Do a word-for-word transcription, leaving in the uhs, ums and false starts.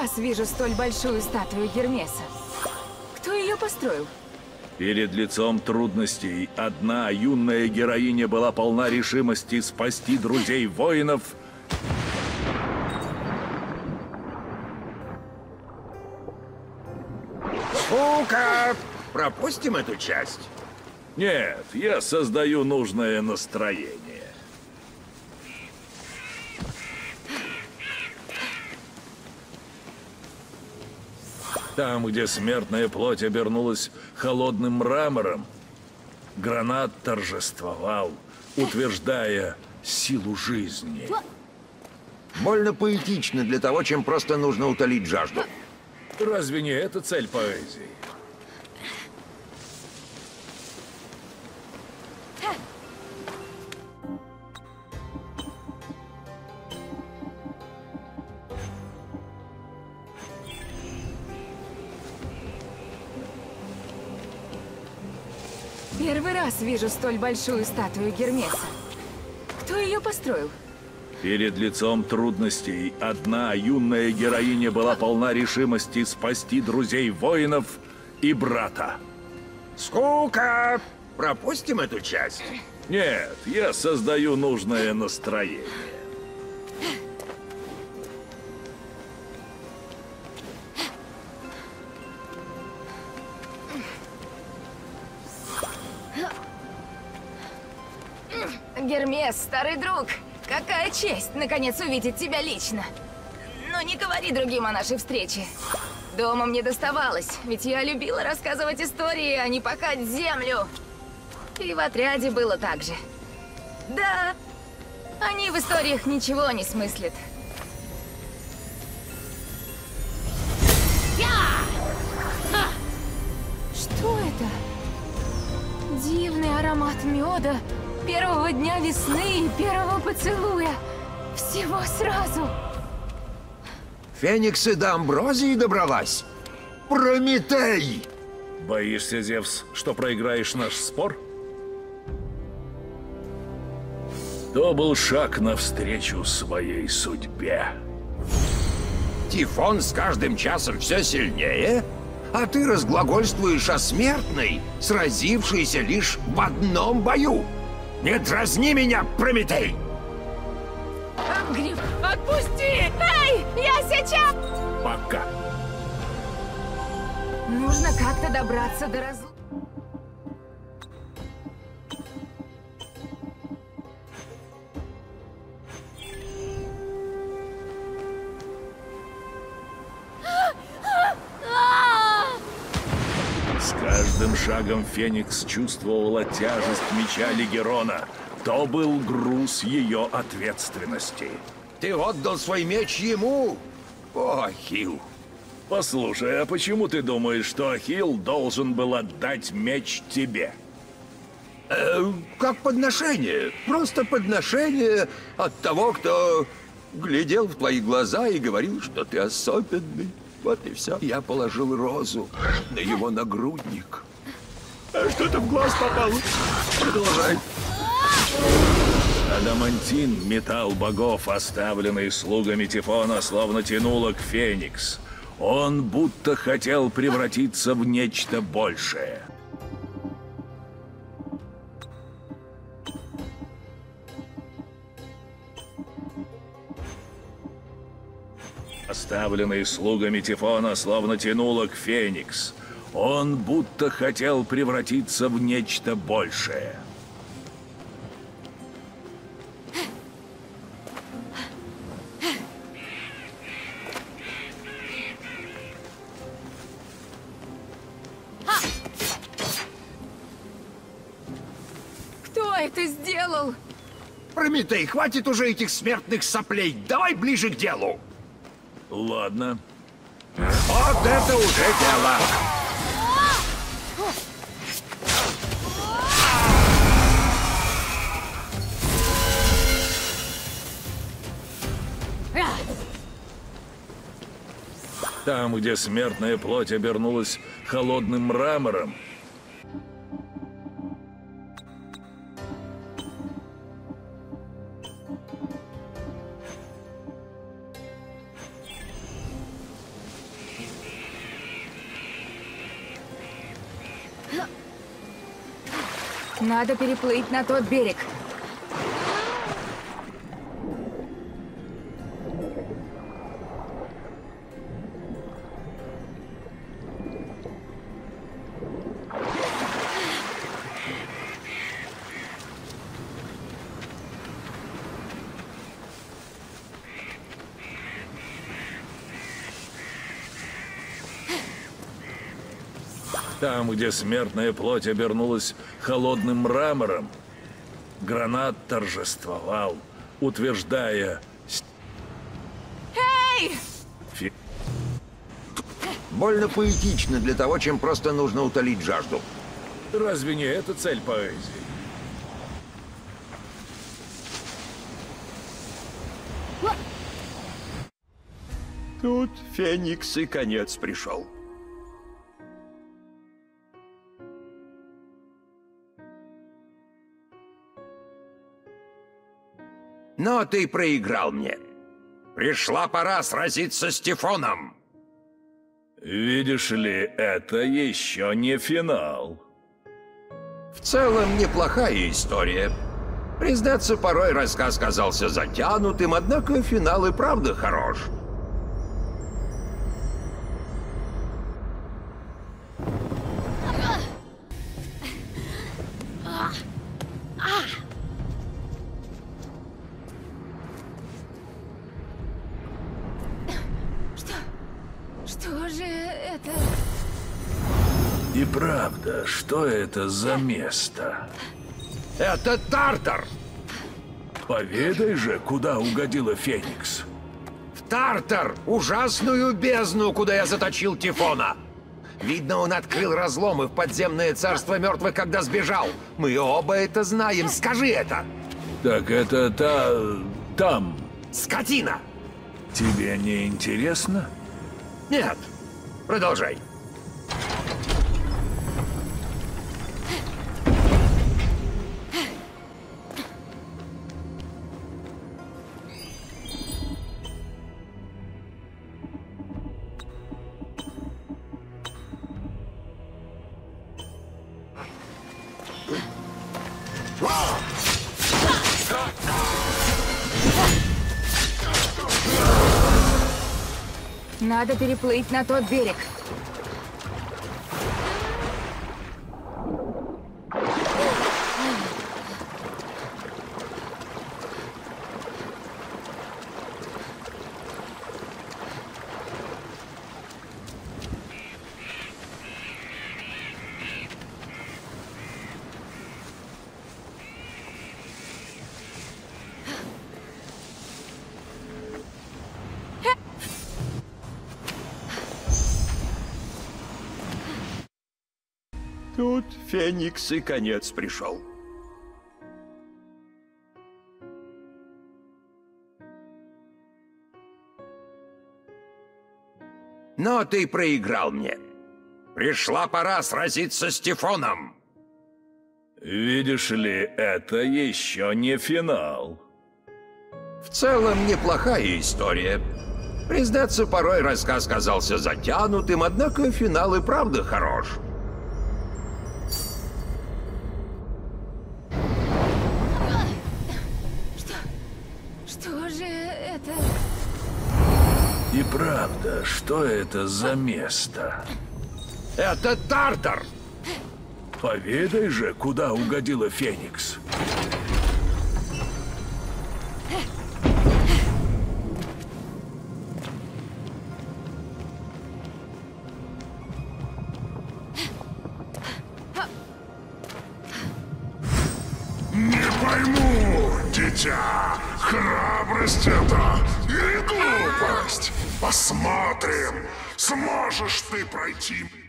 раз вижу столь большую статую Гермеса. Кто ее построил? Перед лицом трудностей одна юная героиня была полна решимости спасти друзей воинов. Сука! Пропустим эту часть? Нет, я создаю нужное настроение. Там, где смертная плоть обернулась холодным мрамором, Гранат торжествовал, утверждая силу жизни. Больно поэтично для того, чем просто нужно утолить жажду. Разве не это цель поэзии? Первый раз вижу столь большую статую Гермеса. Кто ее построил? Перед лицом трудностей одна юная героиня была полна решимости спасти друзей воинов и брата. Скука! Пропустим эту часть? Нет, я создаю нужное настроение. Гермес, старый друг, какая честь, наконец, увидеть тебя лично. Но не говори другим о нашей встрече. Дома мне доставалось, ведь я любила рассказывать истории, а не пахать землю. И в отряде было так же. Да, они в историях ничего не смыслят. Что это? Дивный аромат меда. Первого дня весны и первого поцелуя. Всего сразу. Фениксы до Амброзии добралась? Прометей! Боишься, Зевс, что проиграешь наш спор? То был шаг навстречу своей судьбе. Тифон с каждым часом все сильнее? А ты разглагольствуешь о смертной, сразившейся лишь в одном бою. Не дразни меня, Прометей! Гриф, отпусти! Эй, я сейчас! Пока. Нужно как-то добраться до раз... С каждым шагом Феникс чувствовала тяжесть меча Легерона. То был груз ее ответственности. Ты отдал свой меч ему? О, Ахилл. Послушай, а почему ты думаешь, что Ахилл должен был отдать меч тебе? Э, как подношение. Просто подношение от того, кто глядел в твои глаза и говорил, что ты особенный. Вот и все. Я положил розу на его нагрудник. А что-то в глаз попало. Продолжай. Адамантин, металл богов, оставленный слугами Тифона, словно тянуло к Феникс. Он будто хотел превратиться в нечто большее. Оставленный слугами Тифона, словно тянуло к Феникс. Он будто хотел превратиться в нечто большее. Кто это сделал? Прометей, хватит уже этих смертных соплей. Давай ближе к делу. Ладно. Вот это уже дело. Там, где смертная плоть обернулась холодным мрамором, Надо переплыть на тот берег. Там, где смертная плоть обернулась холодным мрамором, Гранат торжествовал, утверждая... Эй! Фи... Больно поэтично для того, чем просто нужно утолить жажду. Разве не это цель поэзии? Тут Феникс и конец пришел. Но ты проиграл мне. Пришла пора сразиться с Тифоном. Видишь ли, это еще не финал. В целом, неплохая история. Признаться, порой рассказ казался затянутым, однако финал и правда хорош. Что же это? И правда, что это за место? Это Тартар! Поведай же, куда угодила Феникс. В Тартар! Ужасную бездну, куда я заточил Тифона! Видно, он открыл разломы в подземное царство мертвых, когда сбежал. Мы оба это знаем. Скажи это! Так это та... там. Скотина! Тебе не интересно? Нет. Продолжай. Надо переплыть на тот берег. Тут Феникс и конец пришел. Но ты проиграл мне. Пришла пора сразиться с Тифоном. Видишь ли, это еще не финал. В целом, неплохая история. Признаться, порой рассказ казался затянутым, однако финал и правда хорош. Что же это? И правда, что это за место? Это Тартар! Поведай же, куда угодила Феникс. Не пойму, дитя, храбрость это или глупость? Посмотрим, сможешь ты пройти